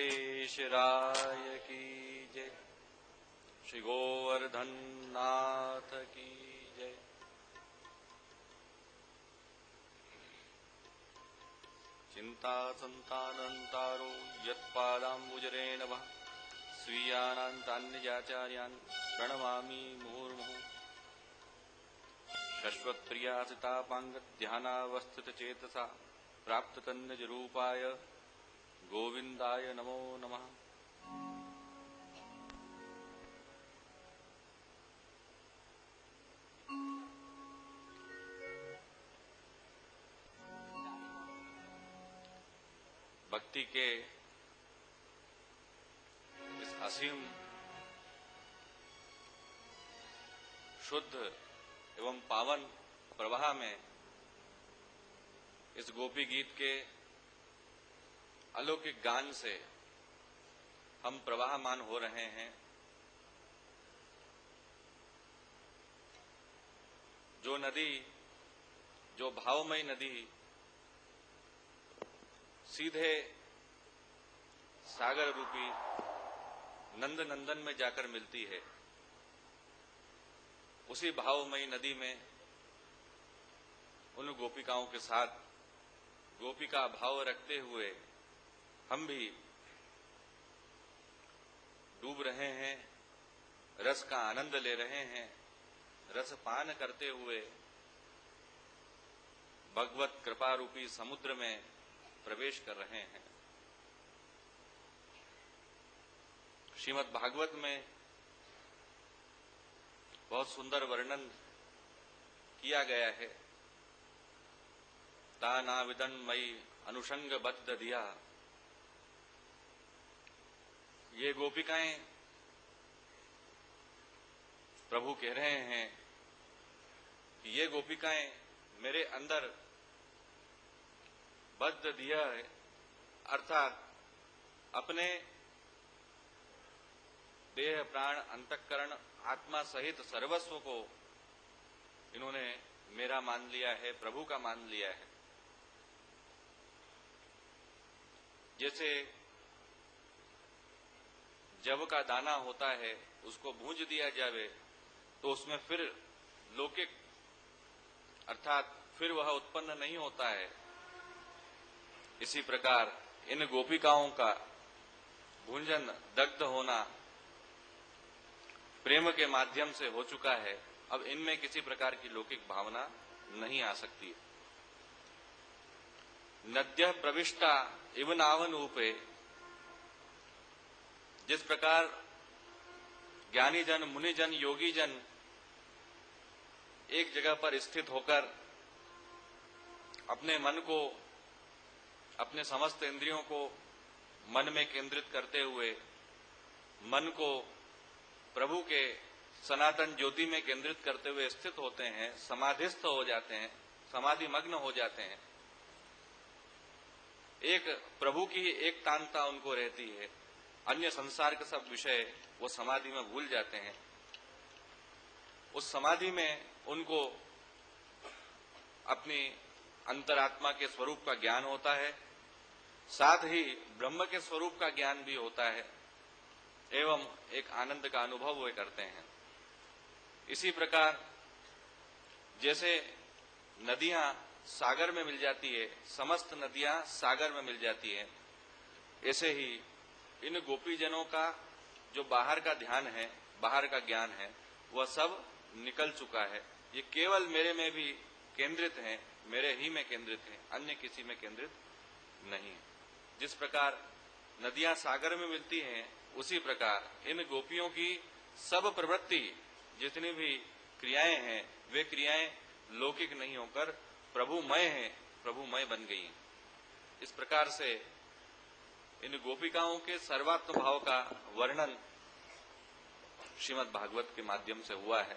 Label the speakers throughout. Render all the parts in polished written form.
Speaker 1: नंदलाल राय की जय। श्री गोवर्धन नाथ की जय। चिंता संतानंतारो यत्पादाम्बुजरेण वः स्वीयानान्तान्यजाचार्यान् प्रणमामि मुहुर्मुहुः। शश्वत्प्रियासितापाङ्गध्यानावस्थितचेतसा प्राप्ततन्निजरूपाय गोविंदाय नमो नमः। भक्ति के इस असीम शुद्ध एवं पावन प्रवाह में इस गोपी गीत के अलौकिक गान से हम प्रवाहमान हो रहे हैं। जो नदी, जो भावमयी नदी सीधे सागर रूपी नंद नंदन में जाकर मिलती है, उसी भावमयी नदी में उन गोपिकाओं के साथ गोपिका भाव रखते हुए हम भी डूब रहे हैं, रस का आनंद ले रहे हैं, रस पान करते हुए भगवत कृपा रूपी समुद्र में प्रवेश कर रहे हैं। श्रीमद् भागवत में बहुत सुंदर वर्णन किया गया है। तानाविदन मई अनुषंग बद्ध दिया। ये गोपिकाएं प्रभु कह रहे हैं कि ये गोपिकाएं मेरे अंदर बद्ध दिया है, अर्थात अपने देह प्राण अंतःकरण आत्मा सहित सर्वस्व को इन्होंने मेरा मान लिया है, प्रभु का मान लिया है। जैसे जव का दाना होता है, उसको भूंज दिया जावे तो उसमें फिर लौकिक अर्थात फिर वह उत्पन्न नहीं होता है। इसी प्रकार इन गोपिकाओं का भूंजन, दग्ध होना प्रेम के माध्यम से हो चुका है। अब इनमें किसी प्रकार की लौकिक भावना नहीं आ सकती। नद्य प्रविष्टा इव नावन ऊपे। जिस प्रकार ज्ञानी जन, मुनि जन, योगी जन एक जगह पर स्थित होकर अपने मन को, अपने समस्त इंद्रियों को मन में केंद्रित करते हुए मन को प्रभु के सनातन ज्योति में केंद्रित करते हुए स्थित होते हैं, समाधिस्थ हो जाते हैं, समाधि मग्न हो जाते हैं। एक प्रभु की एक तानता उनको रहती है, अन्य संसार के सब विषय वो समाधि में भूल जाते हैं। उस समाधि में उनको अपनी अंतरात्मा के स्वरूप का ज्ञान होता है, साथ ही ब्रह्म के स्वरूप का ज्ञान भी होता है एवं एक आनंद का अनुभव वे करते हैं। इसी प्रकार जैसे नदियां सागर में मिल जाती है, समस्त नदियां सागर में मिल जाती है, ऐसे ही इन गोपीजनों का जो बाहर का ध्यान है, बाहर का ज्ञान है, वह सब निकल चुका है। ये केवल मेरे में भी केंद्रित है, मेरे ही में केंद्रित है, अन्य किसी में केंद्रित नहीं है। जिस प्रकार नदियां सागर में मिलती हैं, उसी प्रकार इन गोपियों की सब प्रवृत्ति, जितनी भी क्रियाएं हैं, वे क्रियाएं लौकिक नहीं होकर प्रभुमय हैं, प्रभुमय बन गई हैं। इस प्रकार से इन गोपिकाओं के सर्वात्म भाव का वर्णन श्रीमद् भागवत के माध्यम से हुआ है।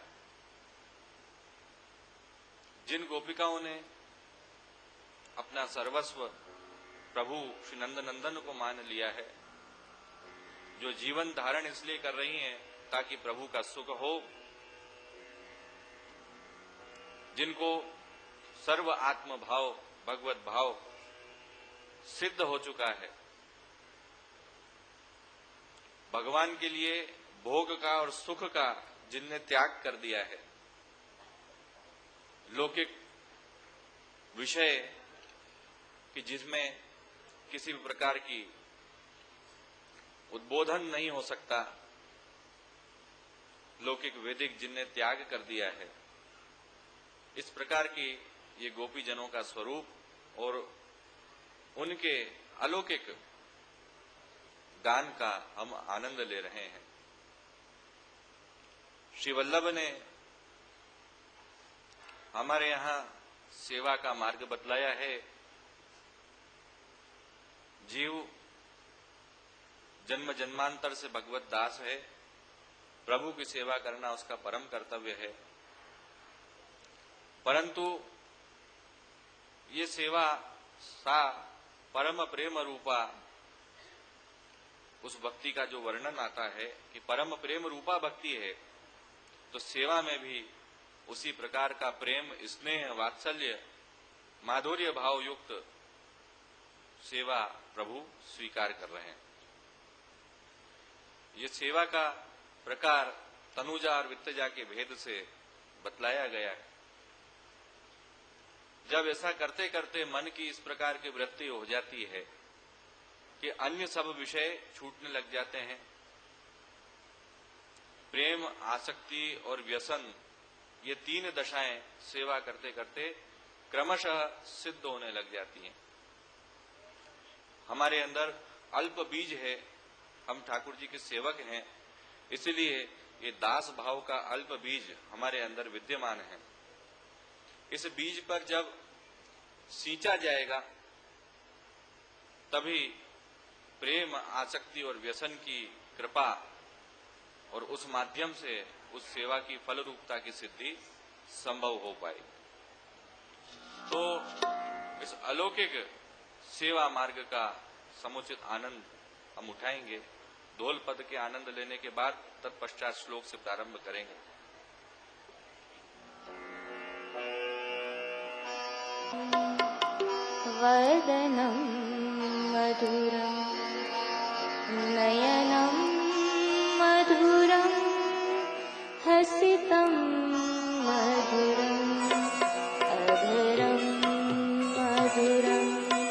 Speaker 1: जिन गोपिकाओं ने अपना सर्वस्व प्रभु श्री नंदनंदन को मान लिया है, जो जीवन धारण इसलिए कर रही हैं ताकि प्रभु का सुख हो, जिनको सर्व आत्म भाव, भगवत भाव सिद्ध हो चुका है, भगवान के लिए भोग का और सुख का जिनने त्याग कर दिया है, लौकिक विषय कि जिसमें किसी भी प्रकार की उद्बोधन नहीं हो सकता, लौकिक वैदिक जिनने त्याग कर दिया है, इस प्रकार की ये गोपी जनों का स्वरूप और उनके अलौकिक गान का हम आनंद ले रहे हैं। श्री वल्लभ ने हमारे यहां सेवा का मार्ग बतलाया है। जीव जन्म जन्मांतर से भगवत दास है, प्रभु की सेवा करना उसका परम कर्तव्य है, परंतु ये सेवा सा परम प्रेम रूपा, उस भक्ति का जो वर्णन आता है कि परम प्रेम रूपा भक्ति है, तो सेवा में भी उसी प्रकार का प्रेम, स्नेह, वात्सल्य, माधुर्य भाव युक्त सेवा प्रभु स्वीकार कर रहे हैं। ये सेवा का प्रकार तनुजा और वित्तजा के भेद से बतलाया गया है। जब ऐसा करते करते मन की इस प्रकार की वृत्ति हो जाती है कि अन्य सब विषय छूटने लग जाते हैं, प्रेम, आसक्ति और व्यसन, ये तीन दशाएं सेवा करते करते क्रमशः सिद्ध होने लग जाती हैं। हमारे अंदर अल्प बीज है, हम ठाकुर जी के सेवक हैं, इसलिए ये दास भाव का अल्प बीज हमारे अंदर विद्यमान है। इस बीज पर जब सींचा जाएगा तभी प्रेम, आसक्ति और व्यसन की कृपा और उस माध्यम से उस सेवा की फल रूपता की सिद्धि संभव हो पाएगी। तो इस अलौकिक सेवा मार्ग का समुचित आनंद हम उठाएंगे। धोल पद के आनंद लेने के बाद तत्पश्चात श्लोक से प्रारंभ करेंगे।
Speaker 2: वदनं मधुरं नयनं मधुरं हसितं मधुरं अधरं मधुरं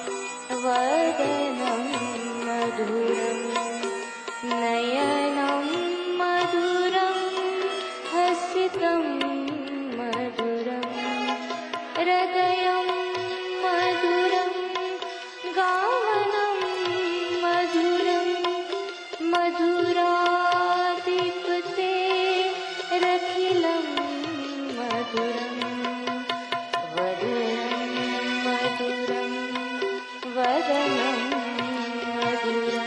Speaker 2: वदनं मधुरं नयनं मधुरं हसितं मधुरं हृदयं मधुरं गावनं मधुरं मधुराधिपते रखिलं मधुरं वदनं मधुरं वदनं मधुरं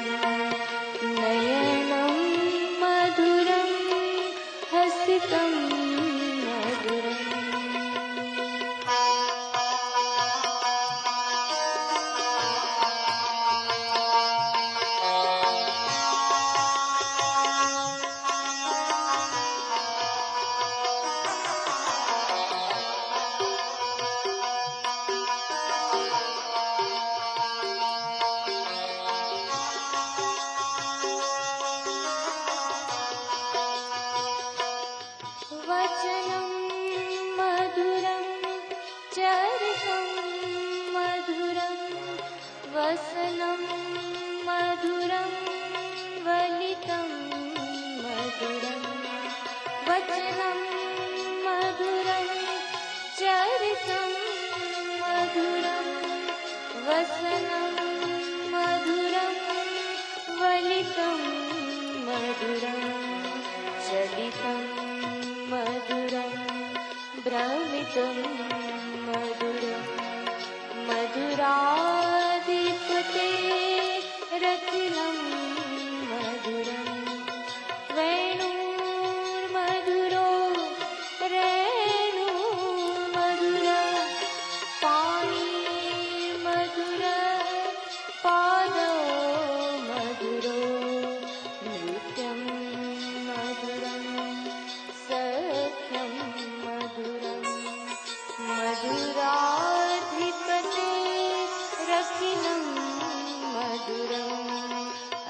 Speaker 2: नयनं मधुरं हसितं मधुरम् वचनं मधुरं चरितं मधुरं वसनं मधुरं वलितं मधुरं वचनं मधुरं चरितं मधुरं वसनं मधुरं वलितं मधुरं चलितं मधुरं भ्रमितं मधुरं मधुराधिपते रखिलं मधुरं वेणुर्मधुरो रेणुर्मधुर पाणिर्मधुर पादो मधुरो नृत्यं मधुरं सख्यं मधुरं मधुराधिपते रखिलं मधुरं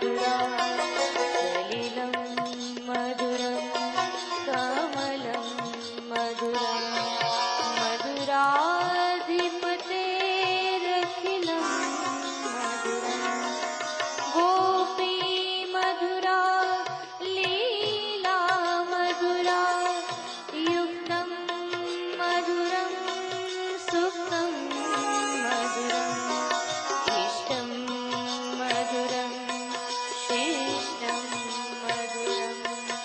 Speaker 2: मधुरा सलिलं मधुरं कमलं मधुरा मधुराधिपतेरखिलं मधुरम् गोपी मधुरा लीला मधुरा युक्तं मधुरं सुखं मधुरम् इष्टं मधुरं शिष्टं मधुरं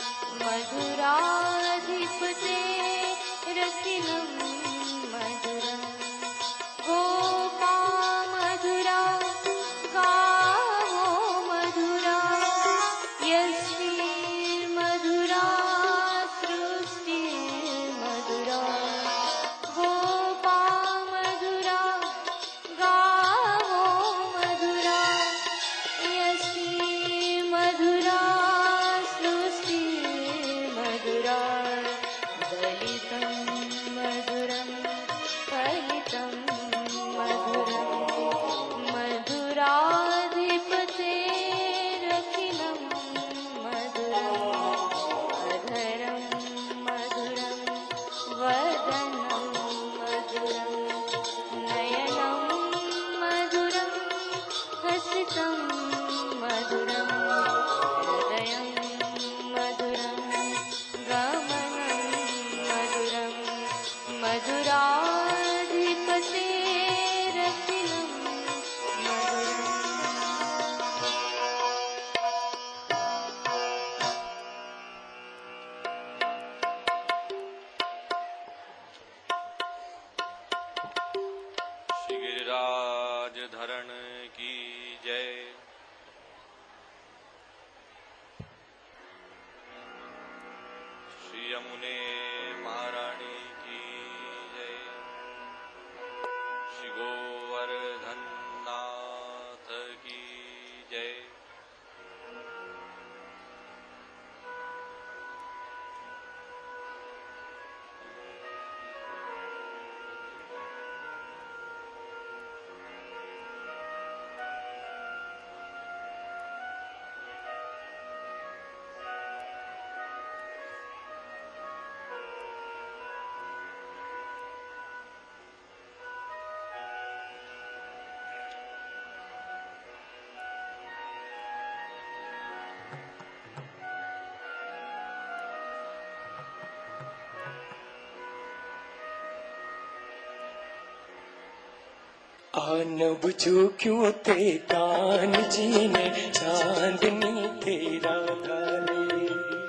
Speaker 2: मधुराधिपतेरखिलं मधुरम् गोपा मधुरा गावो मधुरा यश्चिर्मधुरा सृष्टिर्मधुरा गोपा मधुरा गावो मधुरा यश्चिर्मधुरा सृष्टिर्मधुरा दलितं मधुरं फलितं मधुरं मधुराधिपतेरखिलं मधुरम् अधरं मधुरं वदनं मधुरं नयनं मधुरं हसितं मधुरं हृदयं मधुरं गमनं मधुरं मधुराधिपतेरखिलं मधुरम्
Speaker 1: श्री गिरिराज धरण की जय। श्री यमुने महारानी की जय। श्री गोवर्धन नाथ की जय।
Speaker 3: आन बुझो क्यों ते कान जी ने चांदनी तेरा धारे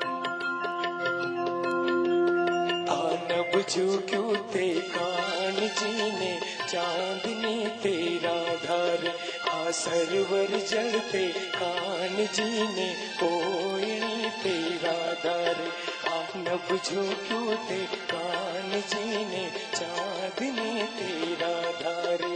Speaker 3: आन बुझो क्यों ते कान जी ने चांदनी तेरा धारे आ सरवर जलते कान जी ने कोयनी तेरा धारे आन बुझो क्यों ते कान जी ने चांदनी तेरा धारे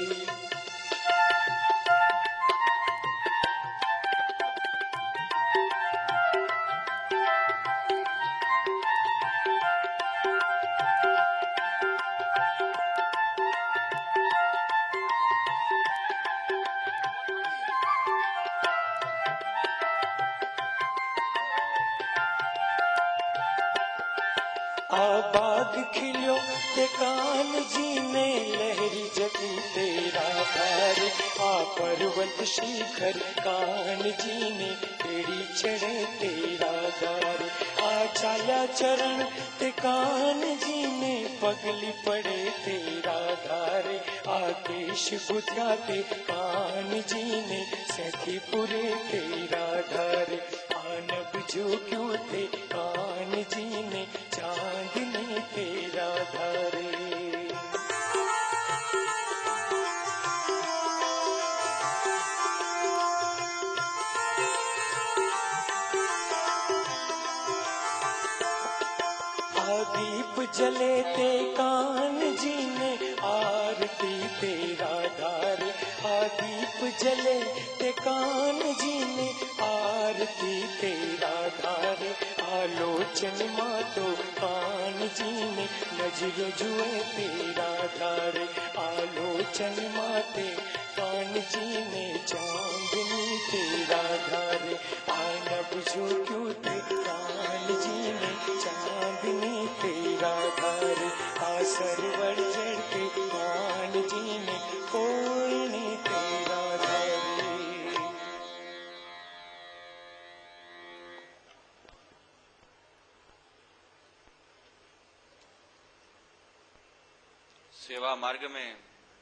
Speaker 3: आबाद खिलो ते कान जी ने लहरी जगी तेरा धार आ पर्वत शिखर कान जी ने पेड़ी चढ़े तेरा धार आ चाला चरण ते कान जी ने पगली पड़े तेरा धार आ केश बुझा ते कान जी ने सखी पुरे तेरा धार आन बुझो क्यों ते कान जी ने चांदनी तेरा धारे दीप जले ते कान जी ने आरती तेरा धारे दीप जले ते कान जी ने आरती तेरा धारे आलोचन मातो कान जी ने नजर जुए तेरा धारे आलोचन माते कान जी ने चांदनी तेरा धारे
Speaker 1: सेवा मार्ग में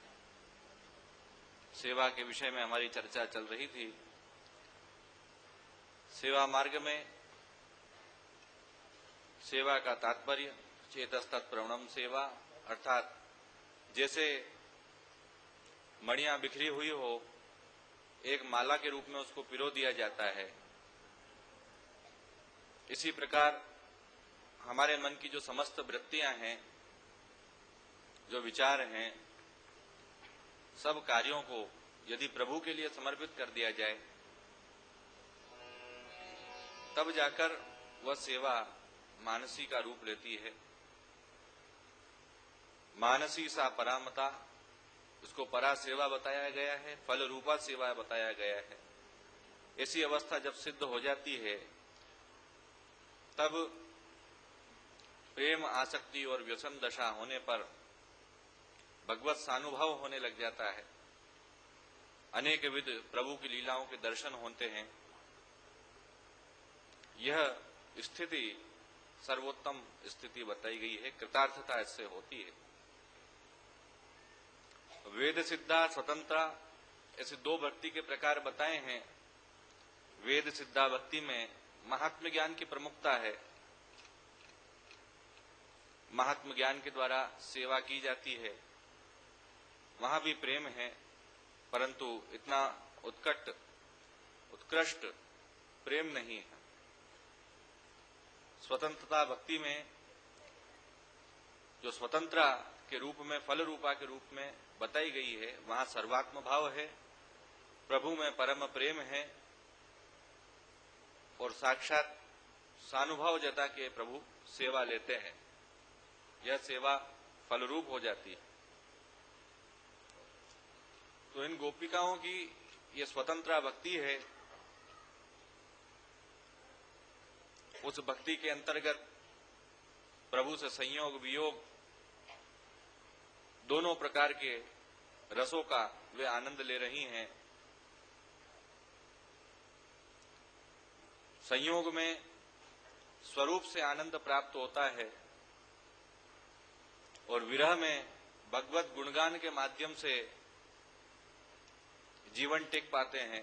Speaker 1: सेवा के विषय में हमारी चर्चा चल रही थी। सेवा मार्ग में सेवा का तात्पर्य चेतस्तत् प्रवणम सेवा, अर्थात जैसे मणियां बिखरी हुई हो, एक माला के रूप में उसको पिरो दिया जाता है, इसी प्रकार हमारे मन की जो समस्त वृत्तियां हैं, जो विचार हैं, सब कार्यों को यदि प्रभु के लिए समर्पित कर दिया जाए, तब जाकर वह सेवा मानसी का रूप लेती है। मानसी सा परामता, उसको परा सेवा बताया गया है, फल रूपा सेवा बताया गया है। ऐसी अवस्था जब सिद्ध हो जाती है, तब प्रेम, आसक्ति और व्यसन दशा होने पर भगवत सानुभव होने लग जाता है। अनेक विध प्रभु की लीलाओं के दर्शन होते हैं। यह स्थिति सर्वोत्तम स्थिति बताई गई है, कृतार्थता इससे होती है। वेद सिद्धा स्वतंत्रा, ऐसे दो भक्ति के प्रकार बताए हैं। वेद सिद्धा भक्ति में महात्म ज्ञान की प्रमुखता है। महात्म ज्ञान के द्वारा सेवा की जाती है, वहां भी प्रेम है, परंतु इतना उत्कृष्ट प्रेम नहीं है। स्वतंत्रता भक्ति में जो स्वतंत्रता के रूप में, फल रूपा के रूप में बताई गई है, वहां सर्वात्म भाव है, प्रभु में परम प्रेम है और साक्षात सानुभव जता के प्रभु सेवा लेते हैं। यह सेवा फल रूप हो जाती है। तो इन गोपिकाओं की ये स्वतंत्र भक्ति है। उस भक्ति के अंतर्गत प्रभु से संयोग वियोग दोनों प्रकार के रसों का वे आनंद ले रही हैं। संयोग में स्वरूप से आनंद प्राप्त होता है और विरह में भगवत गुणगान के माध्यम से जीवन टिक पाते हैं,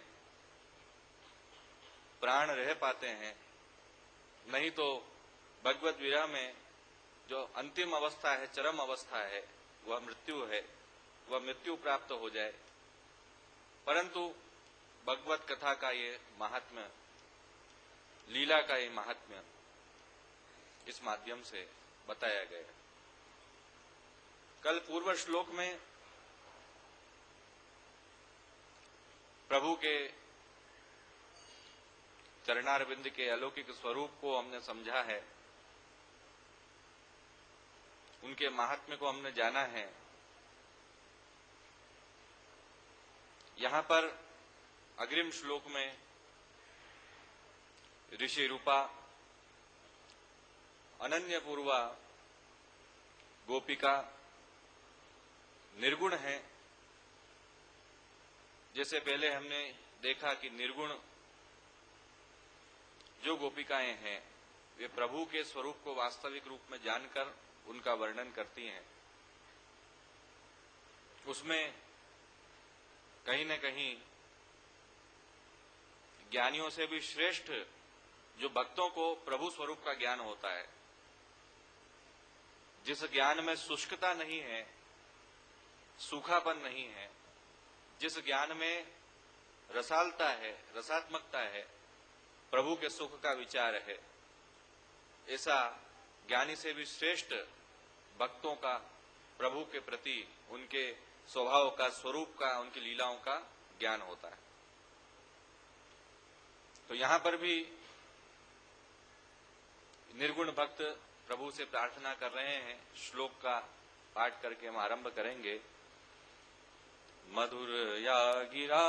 Speaker 1: प्राण रह पाते हैं। नहीं तो भगवत विरह में जो अंतिम अवस्था है, चरम अवस्था है, वह मृत्यु है, वह मृत्यु प्राप्त हो जाए। परंतु भगवत कथा का ये महात्म्य, लीला का ये महात्म्य इस माध्यम से बताया गया। कल पूर्व श्लोक में प्रभु के चरणारविंद के अलौकिक स्वरूप को हमने समझा है, उनके महात्म्य को हमने जाना है। यहां पर अग्रिम श्लोक में ऋषि रूपा अनन्य पूर्वा गोपिका निर्गुण है। जैसे पहले हमने देखा कि निर्गुण जो गोपिकाएं हैं, वे प्रभु के स्वरूप को वास्तविक रूप में जानकर उनका वर्णन करती हैं। उसमें कहीं न कहीं ज्ञानियों से भी श्रेष्ठ जो भक्तों को प्रभु स्वरूप का ज्ञान होता है, जिस ज्ञान में शुष्कता नहीं है, सूखापन नहीं है, जिस ज्ञान में रसालता है, रसात्मकता है, प्रभु के सुख का विचार है, ऐसा ज्ञानी से भी श्रेष्ठ भक्तों का प्रभु के प्रति उनके स्वभाव का, स्वरूप का, उनकी लीलाओं का ज्ञान होता है। तो यहां पर भी निर्गुण भक्त प्रभु से प्रार्थना कर रहे हैं। श्लोक का पाठ करके हम आरंभ करेंगे। मधुर या गिरा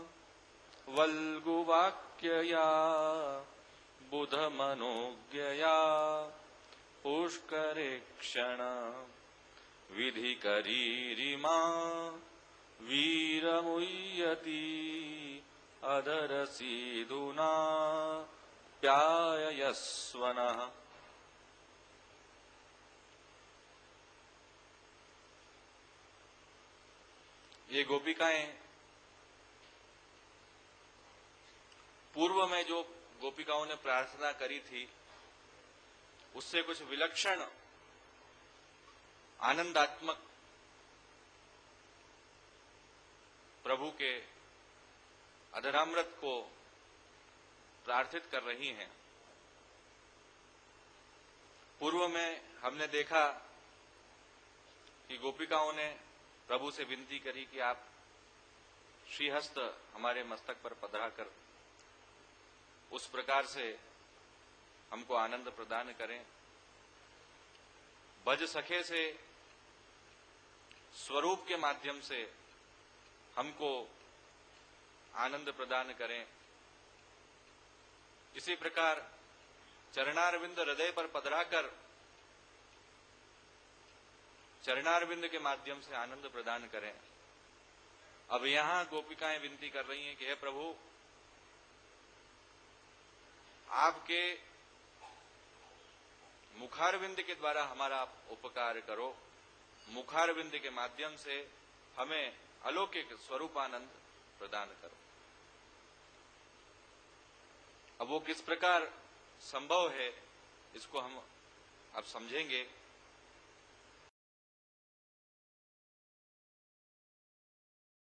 Speaker 1: वल्गुवाक्यया बुध मनोज्ञया पुष्करे क्षण विधि करीरिमा वीरमुय्यति अधरसीधुना प्याययस्वनः। ये गोपिकाएं पूर्व में जो गोपिकाओं ने प्रार्थना करी थी उससे कुछ विलक्षण आनंदात्मक प्रभु के अधरामृत को प्रार्थित कर रही हैं। पूर्व में हमने देखा कि गोपिकाओं ने प्रभु से विनती करी कि आप श्रीहस्त हमारे मस्तक पर पधरा कर उस प्रकार से हमको आनंद प्रदान करें। भज सखे से स्वरूप के माध्यम से हमको आनंद प्रदान करें। इसी प्रकार चरणारविंद हृदय पर पधराकर चरणारविंद के माध्यम से आनंद प्रदान करें। अब यहां गोपिकाएं विनती कर रही हैं कि हे प्रभु, आपके मुखारविंद के द्वारा हमारा उपकार करो, मुखारविंद के माध्यम से हमें अलौकिक स्वरूपानंद प्रदान करो। अब वो किस प्रकार संभव है इसको हम अब समझेंगे।